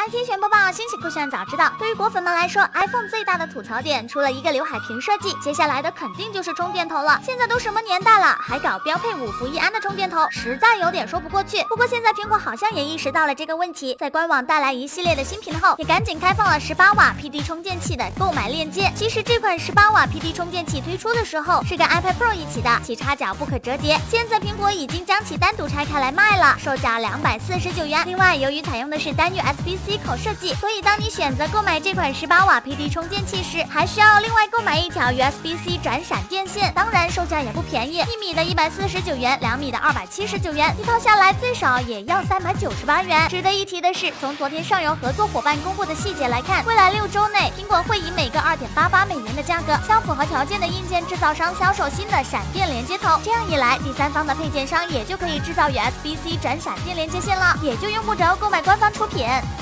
天选播报，新奇酷炫早知道。对于果粉们来说 ，iPhone 最大的吐槽点，除了一个刘海屏设计，接下来的肯定就是充电头了。现在都什么年代了，还搞标配5伏1安的充电头，实在有点说不过去。不过现在苹果好像也意识到了这个问题，在官网带来一系列的新品后，也赶紧开放了18瓦 PD 充电器的购买链接。其实这款18瓦 PD 充电器推出的时候是跟 iPad Pro 一起的，其插脚不可折叠。现在苹果已经将其单独拆开来卖了，售价249元。另外，由于采用的是单 USB-C 口设计，所以当你选择购买这款18瓦 PD 充电器时，还需要另外购买一条 USB-C 转闪电线。当然，售价也不便宜，1米的149元，2米的279元，一套下来最少也要398元。值得一提的是，从昨天上游合作伙伴公布的细节来看，未来6周内，苹果会以每个2.88美元的价格，向符合条件的硬件制造商销售新的闪电连接头。这样一来，第三方的配件商也就可以制造 USB-C 转闪电连接线了，也就用不着购买官方出品。